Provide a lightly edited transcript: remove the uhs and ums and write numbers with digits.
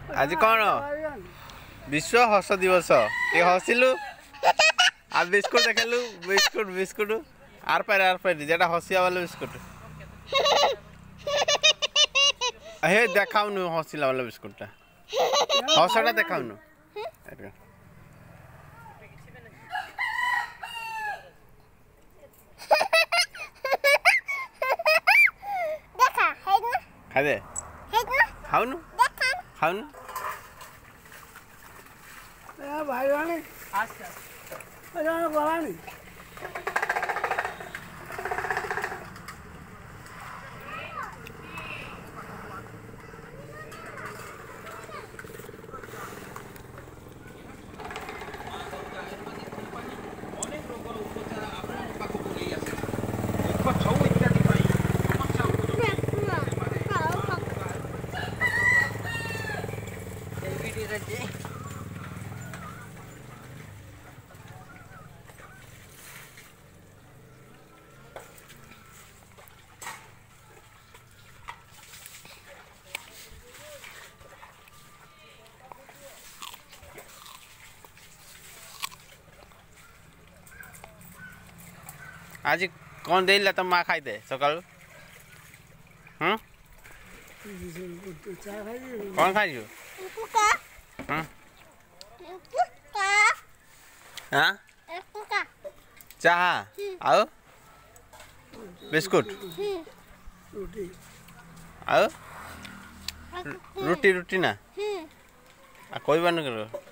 आज कौन विश्व हस दिवस ये हसिलु आ बिस्कुट देखलु बिस्कुट बिस्कुट आर पार जेटा हसिया वाला बिस्कुट हे देखाउनु हसिला वाला बिस्कुटटा हसटा देखाउनु खा दे खाउनु खाउनु भाई वाले गलानी आज कौन देला तो माँ खाई दे सकाल कौन खाई चाह आओ बिस्कुट आओ रोटी रोटी ना कोई बात नहीं करो